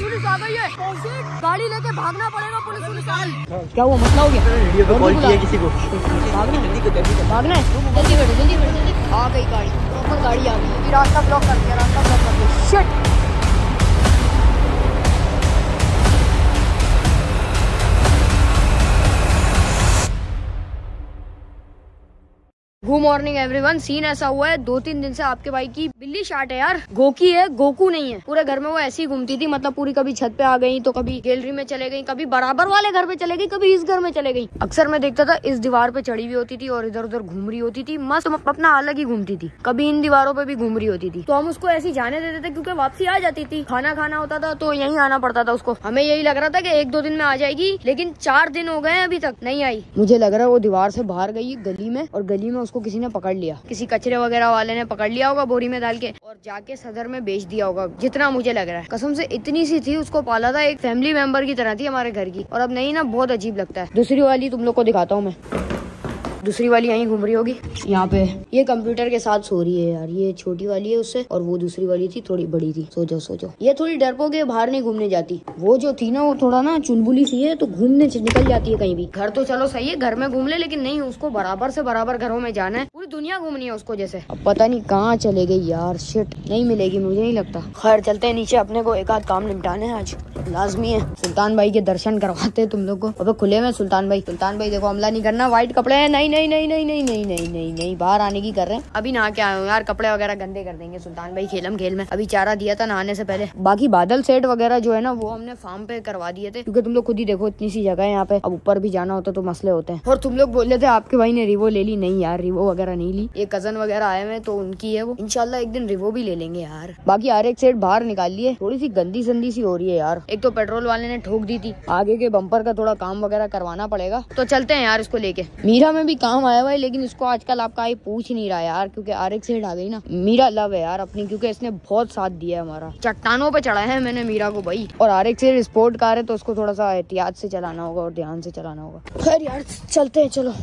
Police आ गई है। गाड़ी लेके भागना पड़ेगा, पुलिस आ गई। क्या हुआ, मसला हो गया? रेडियो पे कॉल किया किसी को। भागना है, जल्दी बैठो, जल्दी। आ गई गाड़ी, प्रॉपर गाड़ी आ गई। रास्ता ब्लॉक कर दिया, shit. Good morning everyone. Scene ऐसा हुआ है, 2-3 दिन से आपके भाई की बिल्ली शार्ट है यार। गोकी है, गोकू नहीं है। पूरे घर में वो ऐसी घूमती थी, मतलब पूरी कभी छत पे आ गई तो कभी गैलरी में चले गई, कभी बराबर वाले घर पे चले गई, कभी इस घर में चले गई। अक्सर मैं देखता था इस दीवार पे चढ़ी हुई होती थी और इधर उधर घूम रही होती थी, मस्त अपना अलग ही घूमती थी। कभी इन दीवारों पे भी घूम रही होती थी, तो हम उसको ऐसी जाने देते थे क्योंकि वापसी आ जाती थी। खाना खाना होता था तो यहीं आना पड़ता था उसको। हमें यही लग रहा था कि 1-2 दिन में आ जाएगी, लेकिन 4 दिन हो गए अभी तक नहीं आई। मुझे लग रहा है वो दीवार से बाहर गई गली में, और गली में उसको किसी ने पकड़ लिया, किसी कचरे वगैरह वाले ने पकड़ लिया होगा बोरी में डाल के और जाके सदर में बेच दिया होगा, जितना मुझे लग रहा है। कसम से इतनी सी थी, उसको पाला था, एक फैमिली मेंबर की तरह थी हमारे घर की, और अब नहीं ना, बहुत अजीब लगता है। दूसरी वाली तुम लोग को दिखाता हूँ मैं। दूसरी वाली यहीं घूम रही होगी यहाँ पे। ये कंप्यूटर के साथ सो रही है यार। ये छोटी वाली है उससे, और वो दूसरी वाली थी थोड़ी बड़ी थी। सो जाओ। ये थोड़ी डरपोक है, बाहर नहीं घूमने जाती। वो जो थी ना, वो थोड़ा ना चुलबुली सी है, तो घूमने निकल जाती है कहीं भी। घर तो चलो सही है, घर में घूम ले, लेकिन नहीं, उसको बराबर से बराबर घरों में जाना है। पूरी दुनिया घूमनी है उसको जैसे। अब पता नहीं कहाँ चले गई यार, शिट, नहीं मिलेगी मुझे नहीं लगता। खैर चलते हैं नीचे, अपने को एक आध काम निपटाने हैं आज, लाजमी है। सुल्तान भाई के दर्शन करवाते हैं तुम लोग को। अब खुले में सुल्तान भाई देखो, हमला नहीं करना। व्हाइट कपड़े हैं, नहीं, बाहर आने की कर रहे हैं। अभी नहा के आए हो यार, कपड़े वगैरह गंदे कर देंगे सुल्तान भाई खेल में। अभी चारा दिया था नहाने से पहले। बाकी बादल सेट वगैरह जो है ना, वो हमने फार्म पे करवा दिए थे, क्योंकि तुम लोग खुद ही देखो इतनी सी जगह है यहाँ पे। अब ऊपर भी जाना होता तो मसले होते हैं। और तुम लोग बोल रहे थे आपके भाई ने रिवो ले ली, नहीं यार, रिवो वगैरह नहीं ली। ये कजन वगैरह आए हुए तो उनकी है वो। इंशाल्लाह एक दिन रिवो भी ले लेंगे यार। बाकी RX सेट बाहर निकाल लिए, थोड़ी सी गंदी संदी सी हो रही है यार। एक तो पेट्रोल वाले ने ठोक दी थी, आगे के बम्पर का थोड़ा काम वगैरह करवाना पड़ेगा। तो चलते हैं यार इसको लेके। मीरा में भी काम आया हुआ है, लेकिन इसको आजकल आपका ये पूछ नहीं रहा यार, क्योंकि RX सेट आ गई ना। मीरा लव है यार अपनी, क्योंकि इसने बहुत साथ दिया है हमारा। चट्टानों पे चढ़ा है मैंने मीरा को भाई। और RX सेट स्पोर्ट कार है, तो उसको थोड़ा सा एहतियात से चलाना होगा और ध्यान से चलाना होगा। खैर यार चलते हैं, चलो।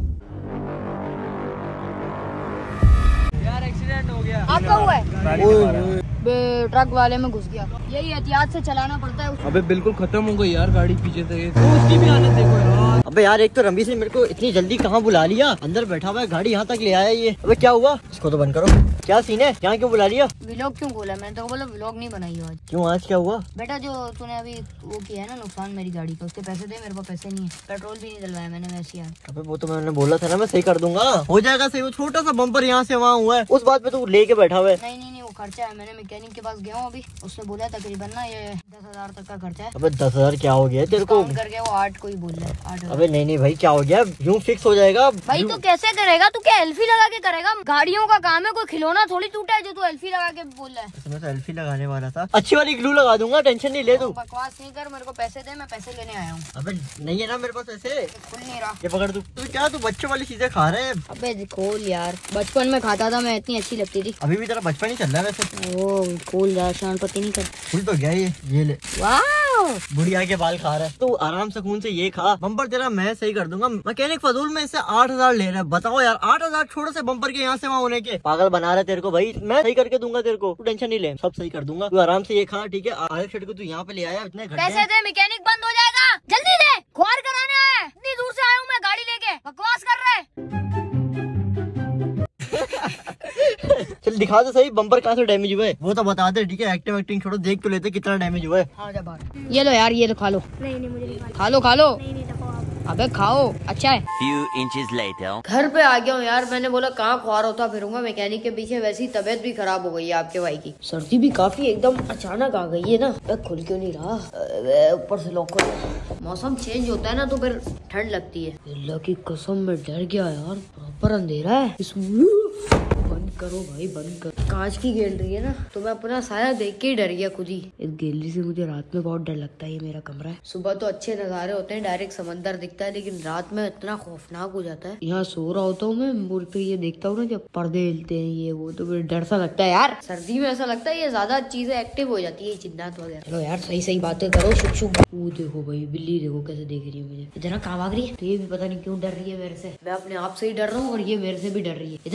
यार एक्सीडेंट हो गया। आपका हुआ है? ट्रक वाले में घुस गया। यही एहतियात से चलाना पड़ता है। अबे बिल्कुल खत्म हो गई यार गाड़ी पीछे से। उसकी भी आने देखो यार। अबे यार, एक तो रंबी से मेरे को इतनी जल्दी कहाँ बुला लिया, अंदर बैठा हुआ है, गाड़ी यहाँ तक ले आया ये। अबे क्या हुआ? इसको तो बंद करो। क्या सीन है, यहाँ क्यों बुला लिया? व्लॉग क्यों बोला? मैंने तो बोला व्लॉग नहीं बनाई आज। क्यों, आज क्या हुआ? बेटा जो तूने अभी वो किया है ना नुकसान मेरी गाड़ी का, उसके पैसे दे। मेरे पास पैसे नहीं है, पेट्रोल भी नहीं डलवाया मैंने वैसे यार। अबे वो तो मैंने बोला था ना, मैं सही कर दूंगा, हो जाएगा सही। वो छोटा सा बम्पर यहाँ से वहाँ हुआ है, उस बात पे तू लेके बैठा हुआ है। नहीं, वो खर्चा है। मैंने मैकेनिक के पास गया हूँ अभी, उसने बोला तकरीबन ना ये 10,000 तक का खर्चा है। अबे 10,000 क्या हो गया तेरे को? करके वो 8 को ही बोल रहा है, 8,000। अबे नहीं भाई, क्या हो गया? यूँ फिक्स हो जाएगा भाई। तो कैसे करेगा तू? क्या एल्फी लगा के करेगा? गाड़ियों का काम है, कोई खिलौना थोड़ी टूटा है जो तू एल्फी लगा के बोल रहा है। मैं तो एल्फी लगाने वाला था, अच्छी वाली ग्लू लगा दूंगा, टेंशन नहीं ले तू। बकवास नहीं कर, मेरे को पैसे दे, मैं पैसे लेने आया हूँ। अबे नहीं है ना मेरे पास पैसे, खुल नहीं रहा। ये पकड़ तू। क्या तू बच्चों वाली चीजें खा रहे हैं? अबे खोल यार, बचपन में खाता था मैं, इतनी अच्छी लगती थी। अभी भी तेरा बचपन ही चल रहा है वैसे। ओ खोल यार, शान पति नहीं कर। खुल तो गया ये ले। वाह, बुढ़िया के बाल खा रहा है, तू आराम से खून से ये खा। बम्पर तेरा मैं सही कर दूंगा। मैकेनिक फजूल में इससे 8,000 ले रहा है। बताओ यार, 8,000 छोटे से बम्पर के यहाँ से वहाँ होने के। पागल बना रहा है तेरे को भाई। मैं सही करके दूंगा तेरे को, तू टेंशन नहीं ले, सब सही कर दूंगा। तू आराम से ये खा, ठीक है? RX सेट को तू यहाँ पे ले आया, इतने पैसे दे, मैकेनिक बंद हो जाएगा, जल्दी दे। ख्वार कराने आया है, इतनी दूर से आया हूँ मैं गाड़ी लेके, बकवास कर रहा है। चल दिखा दे सही, बम्पर कहाँ से डैमेज हुआ है वो तो बता दे, ठीक है? एक्टिंग छोड़ो, देख तो लेते कितना डैमेज हुआ है। हाँ, जा बाहर। ये लो यार, ये तो खा लो। नहीं मुझे नहीं, खा लो। नहीं अबे खाओ, अच्छा है। Few inches later. घर पे आ गया हूँ यार। मैंने बोला कहाँ ख्वार होता फिरूंगा मैकेनिक के पीछे, वैसी तबीयत भी खराब हो गई है आपके भाई की। सर्दी भी काफी एकदम अचानक आ गई है ना। खुल क्यों नहीं रहा? ऊपर से लॉक कर। मौसम चेंज होता है ना तो फिर ठंड लगती है। अल्लाह की कसम में डर गया यार, प्रॉपर अंधेरा है। बंद करो भाई, बंद करो। कांच की गैलरी है ना, तो मैं अपना साया देख के ही डर गया खुद ही। इस गैलरी से मुझे रात में बहुत डर लगता है। ये मेरा कमरा है। सुबह तो अच्छे नजारे होते हैं, डायरेक्ट समंदर दिखता है, लेकिन रात में इतना खौफनाक हो जाता है। यहाँ सो रहा होता हूँ मैं, फिर ये देखता हूँ ना जब पर्दे हिलते हैं ये वो, तो फिर डर सा लगता है यार। सर्दी में ऐसा लगता है ये ज्यादा चीजें एक्टिव हो जाती है, चिन्नात वगैरह। चलो यार सही बातें करो, शुभ शुभ। वो देखो भाई, बिल्ली देखो कैसे देख रही है मुझे। इधर कहाँ भाग रही है? तो ये भी पता नहीं क्यों डर रही है मेरे से। मैं अपने आप से ही डर रहा हूँ और ये मेरे से भी डर रही है। इधर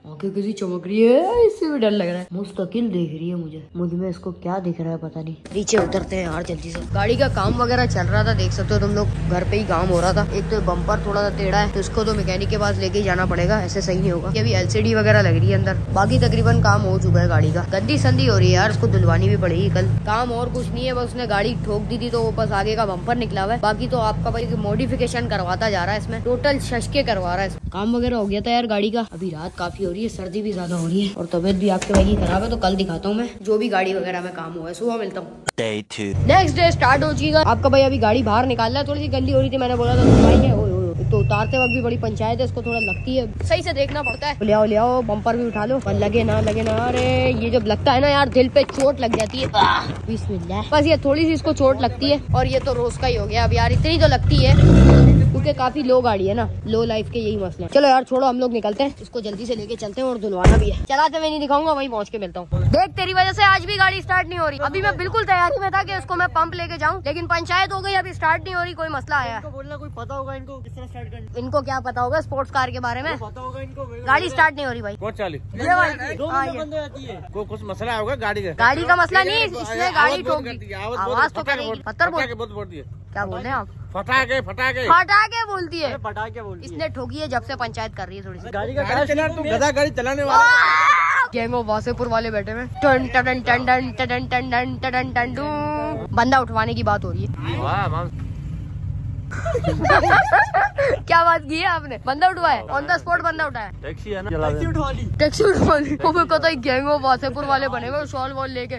आंखें कैसी चमक रही है, इससे भी डर लग रहा है। मुस्तकिल देख रही है मुझ में इसको क्या दिख रहा है पता नहीं। नीचे उतरते हैं यार जल्दी से। गाड़ी का काम वगैरह चल रहा था, देख सकते हो तुम लोग, घर पे ही काम हो रहा था। एक तो बम्पर थोड़ा सा टेढ़ा है, तो इसको तो मैकेनिक के पास लेके जाना पड़ेगा, ऐसे सही नहीं होगा। अभी LCD वगैरह लग रही है अंदर, बाकी तकरीबन काम हो चुका है गाड़ी का। गद्दी संदी हो रही है यार, इसको धुलवानी भी पड़ेगी कल। काम और कुछ नहीं है, बस उसने गाड़ी ठोक दी थी तो वो बस आगे का बम्पर निकला हुआ है। बाकी तो आपका भाई मॉडिफिकेशन करवाता जा रहा है, इसमें टोटल शशके करवा रहा है। काम वगैरह हो गया था यार गाड़ी का। अभी रात काफी हो रही है, सर्दी भी ज्यादा हो रही है और तबियत भी आपके भाई की खराब है, तो कल दिखाता हूँ मैं जो भी गाड़ी वगैरह में काम हुआ है। सुबह मिलता हूँ। नेक्स्ट डे स्टार्ट हो जाएगा। आपका भाई अभी गाड़ी बाहर निकाल रहा है, थोड़ी सी गंदी हो रही थी, मैंने बोला था भाई है तो उतारते वक्त भी बड़ी पंचायत है, इसको थोड़ा लगती है, सही से देखना पड़ता है। ले आओ बम्पर भी उठा लो, पर लगे ना। अरे ये जब लगता है ना यार, दिल पे चोट लग जाती है। बिस्मिल्लाह। बस ये थोड़ी सी इसको चोट लगती है, और ये तो रोज का ही हो गया अब यार, इतनी तो लगती है क्योंकि काफी लो गाड़ी है ना, लो लाइफ के यही मसले हैं। चलो यार छोड़ो, हम लोग निकलते हैं, इसको जल्दी से लेके चलते हैं और धुलवाना भी है। चलाते मैं नहीं दिखाऊंगा, वहीं पहुंच के मिलता हूँ। देख तेरी वजह से आज भी गाड़ी स्टार्ट नहीं हो रही। अभी मैं बिल्कुल तैयारी में था कि इसको मैं पंप लेके जाऊँ, लेकिन पंचायत हो गई, अभी स्टार्ट नहीं हो रही। कोई मसला आया है, बोलना कोई पता होगा इनको किस तरह स्टार्ट करना। इनको क्या पता होगा स्पोर्ट्स कार के बारे में, पता होगा इनको। गाड़ी स्टार्ट नहीं हो रही भाई। ये वाली 2 मिनट बंद हो जाती है। कुछ मसला होगा गाड़ी का। गाड़ी का मसला नहीं, इसने गाड़ी ठोक दी, आवाज तो करेगी। पत्थर बोल क्या बोल रहे हैं आप? फटाके बोलती है, पटाखे बोलती है। इसने ठोकी है जब से पंचायत कर रही है थोड़ी सी। गाड़ी का तू गधा गाड़ी चलाने वाला। गैंग ऑफ वासेपुर वाले बैठे में टन टन टन टन टन टन टन टन टन टन। बंदा उठवाने की बात हो रही है। क्या बात की है आपने? बंदा उठवाया, ऑन द स्पॉट बंदा उठाया। टैक्सी है ना, टैक्सी उठवा ली। गैंग ऑफ वासेपुर वाले बने हुए, शॉल वॉल लेके।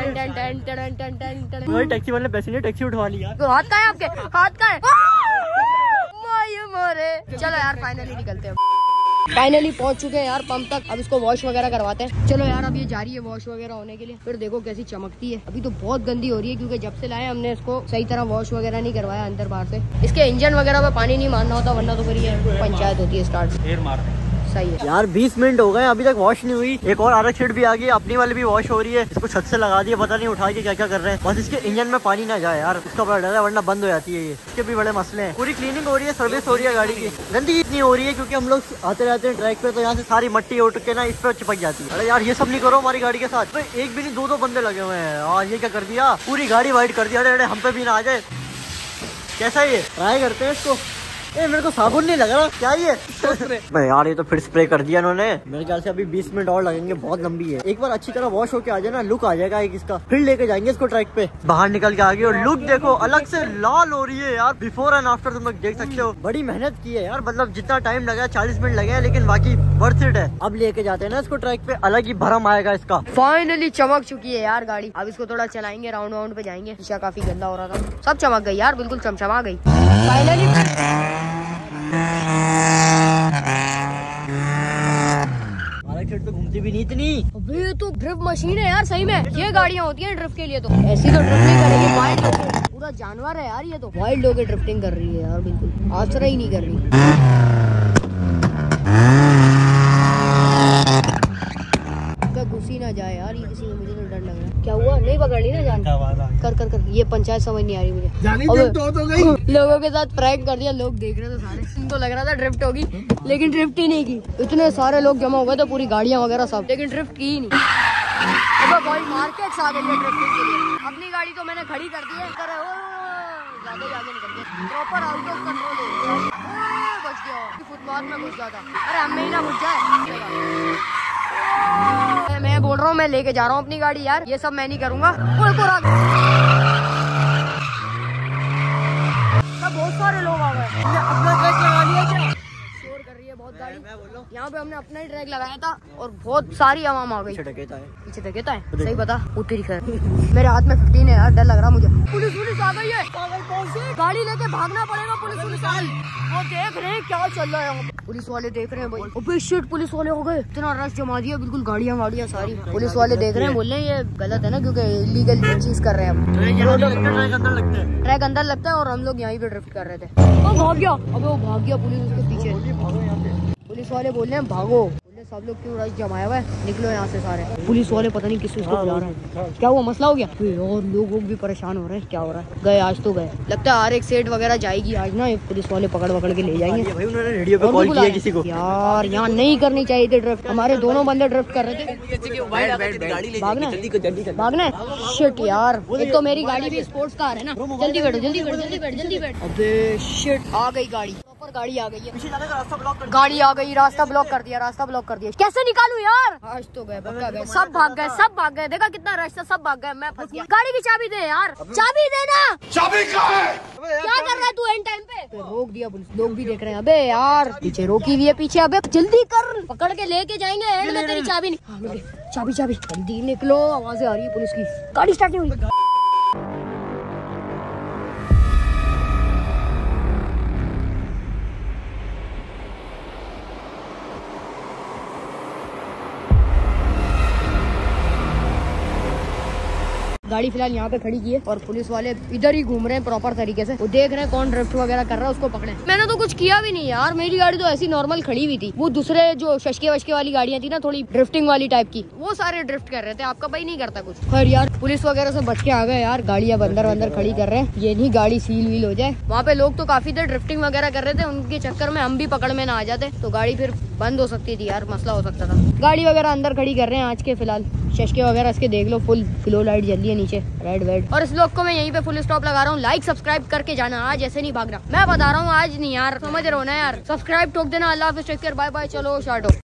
वही टैक्सी वाले पैसे नहीं, टैक्सी उठवा लिया। तो हाथ का है आपके, हाथ का है। चलो यार फाइनली निकलते हैं। फाइनली पहुंच चुके हैं यार पंप तक। अब इसको वॉश वगैरह करवाते हैं। चलो यार अब ये जा रही है वॉश वगैरह होने के लिए। फिर देखो कैसी चमकती है। अभी तो बहुत गंदी हो रही है क्योंकि जब से लाए हमने इसको सही तरह वॉश वगैरह नहीं करवाया अंदर बाहर से। इसके इंजन वगैरह पे पानी नहीं मारना होता, वरना तो फिर ये पंचायत होती है स्टार्ट। सही है यार 20 मिनट हो गए, अभी तक वॉश नहीं हुई। एक और आरक शीट भी आ गई, अपनी वाली भी वॉश हो रही है। इसको छत से लगा दिया, पता नहीं उठा के क्या क्या कर रहे हैं। बस इसके इंजन में पानी ना जाए यार, इसका बड़ा डर है, वरना बंद हो जाती है ये। इसके भी बड़े मसले हैं। पूरी क्लीनिंग हो रही है, सर्विस हो रही है गाड़ी की। गंदगी इतनी हो रही है क्योंकि हम लोग आते रहते हैं ट्रैक पे, तो यहाँ से सारी मट्टी उठ के ना इस पे चिपक जाती है। अरे यार ये सब नहीं करो हमारी गाड़ी के साथ। एक भी नहीं, 2 बंदे लगे हुए हैं। और ये क्या कर दिया, पूरी गाड़ी वाइट कर दिया। अरे हम पे भी ना आ जाए, कैसा ये? ट्राई करते हैं इसको। मेरे को साबुन नहीं लग रहा, क्या ये? यार ये तो फिर स्प्रे कर दिया इन्होंने। मेरे ख्याल से अभी 20 मिनट और लगेंगे, बहुत लंबी है। एक बार अच्छी तरह वॉश होके आ जाए ना, लुक आ जाएगा एक इसका। फिर लेके जाएंगे इसको ट्रैक पे। बाहर निकल के आ गई और लुक देखो अलग से लाल हो रही है यार। बिफोर एंड आफ्टर तुम लोग देख सकते हो। बड़ी मेहनत की है यार, मतलब जितना टाइम लगा 40 मिनट लगे हैं, लेकिन बाकी वर्थ इट है। अब लेके जाते हैं ना इसको ट्रैक पे, अलग ही भरम आएगा इसका। फाइनली चमक चुकी है यार गाड़ी। अब इसको थोड़ा चलाएंगे, राउंड वाउंड पे जाएंगे। शीशा काफी गंदा हो रहा था, सब चमक गई यार, बिल्कुल चमचमा गई फाइनली। पे घूमती भी नहीं इतनी। अबे ये तो ड्रिफ्ट मशीन है यार, सही में ये गाड़ियाँ होती हैं ड्रिफ्ट के लिए। तो ऐसी तो ड्रिफ्ट नहीं करेगी, वाइल्ड होके, पूरा जानवर है यार ये तो। वाइल्ड होके ड्रिफ्टिंग कर रही है यार, बिल्कुल आसरा ही नहीं कर रही। घुसी ना जाए यार ये किसी में, मुझे तो डर लग रहा है। क्या हुआ, नहीं पकड़ ली ना जान? कर ये पंचायत समझ नहीं आ रही मुझे। तो गई। लोगों के साथ प्रैंक कर दिया, लोग देख रहे थे सारे। इनको लग रहा था ड्रिफ्ट होगी, लेकिन ड्रिफ्ट ही नहीं की। इतने सारे लोग जमा हो गए थे, पूरी गाड़ियां वगैरह सब, लेकिन ड्रिफ्ट की ही नहीं। अब भाई मार्केट आ गई है ड्रिफ्टिंग के लिए। अपनी गाड़ी तो मैंने खड़ी कर दी है, ज्यादा ही आगे निकल गया। प्रॉपर आउट ऑफ कंट्रोल हो गया, बच गया। फुटपाथ में घुस गया था। अरे हमें ही ना घुस जाए। मैं बोल रहा हूँ, मैं लेके जा रहा हूँ अपनी गाड़ी यार, ये सब मैं नहीं करूँगा। बहुत सारे लोग आ गए, अपना ट्रैक लगा लिया क्या? शोर कर रही है बहुत गाड़ी। यहाँ पे हमने अपना ही ट्रैक लगाया था और बहुत सारी आवाम आ गई। पीछे धकेता है, सही बता। उतरी खैर मेरे हाथ में 15 है यार, डर लग रहा मुझे। पुलिस आ गई है, गाड़ी लेके भागना पड़ेगा। पुलिस वो देख रहे हैं क्या चल रहा है। पुलिस वाले देख रहे हैं भाई। अबे शिट, पुलिस वाले हो गए, इतना रश जमा दिया, बिल्कुल गाड़ियाँ सारी। पुलिस वाले देख रहे हैं, बोल रहे हैं ये गलत है ना, क्योंकि इलीगल चीज कर रहे हैं हम। ट्रैक अंदर लगता है और हम लोग यहीं पे ड्रिफ्ट कर रहे थे। वो भाग गया, अबे वो भाग गया, पुलिस उसके पीछे। पुलिस वाले बोल रहे हैं भागो। सब लोग क्यों रश जमाया हुआ है, निकलो यहाँ से सारे। पुलिस वाले पता नहीं किस चीज को बुला रहे हैं, क्या हुआ, मसला हो गया? और लोग भी परेशान हो रहे हैं, क्या हो रहा है? गए आज तो गए, लगता है RX सेट वगैरह जाएगी आज ना, पुलिस वाले पकड़ के ले जाएंगे। भाई उन्होंने रेडियो पे कॉल किया किसी को। यार यहाँ नहीं करनी चाहिए थी ड्रिफ्ट, हमारे दोनों बंदे ड्रिफ्ट कर रहे थे। भागना है, शिट यार, एक तो मेरी गाड़ी भी स्पोर्ट्स कार है ना। जल्दी बैठो जल्दी बैठो जल्दी बैठो जल्दी बैठो। अबे शिट, आ गई गाड़ी, ऊपर गाड़ी आ गई है, गाड़ी आ गई, रास्ता ब्लॉक कर दिया, रास्ता ब्लॉक कर दिया। कैसे निकालूं यार? आज तो गए, पक्का गए, सब भाग गए, सब भाग गए। देखा कितना रश था, सब भाग गए, मैं फंस गया। गाड़ी की चाबी दे यार, चाबी देना। चाबी कहाँ है? क्या कर रहा है तू एंड टाइम पे? रोक दिया पुलिस, लोग भी देख रहे हैं। अबे यार पीछे रोकी हुई है, पीछे, अबे जल्दी कर, पकड़ के लेके जाएंगे एंड में। तेरी चाबी नहीं, चाबी चाबी, जल्दी निकलो, आवाज़ें आ रही है पुलिस की। गाड़ी स्टार्ट नहीं हुई। गाड़ी फिलहाल यहाँ पे खड़ी की है और पुलिस वाले इधर ही घूम रहे हैं प्रॉपर तरीके से। वो देख रहे हैं कौन ड्रिफ्ट वगैरह कर रहा है, उसको पकड़े। मैंने तो कुछ किया भी नहीं यार, मेरी गाड़ी तो ऐसी नॉर्मल खड़ी हुई थी। वो दूसरे जो शशके वशके वाली गाड़ियाँ थी ना, थोड़ी ड्रिफ्टिंग वाली टाइप की, वो सारे ड्रिफ्ट कर रहे थे। आपका भाई नहीं करता कुछ। खैर यार पुलिस वगैरह से बच के आ गए यार, गाड़ी अब अंदर खड़ी कर रहे हैं, ये नहीं गाड़ी सील वील हो जाए। वहाँ पे लोग तो काफी देर ड्रिफ्टिंग वगैरह कर रहे थे, उनके चक्कर में हम भी पकड़ में ना आ जाते तो गाड़ी फिर बंद हो सकती थी यार, मसला हो सकता था। गाड़ी वगैरह अंदर खड़ी कर रहे हैं आज के फिलहाल। शशके वगैरह इसके देख लो, फुल फ्लो लाइट जल रही है नीचे, रेड वेड। और इस लोग को मैं यहीं पे फुल स्टॉप लगा रहा हूँ। लाइक सब्सक्राइब करके जाना, आज ऐसे नहीं भागना, मैं बता रहा हूँ, आज नहीं यार, समझ रहे हो ना यार। सब्सक्राइब ठोक देना। अल्लाह हाफिज़, टेक केयर, बाय बाय, चलो स्टार्ट हो।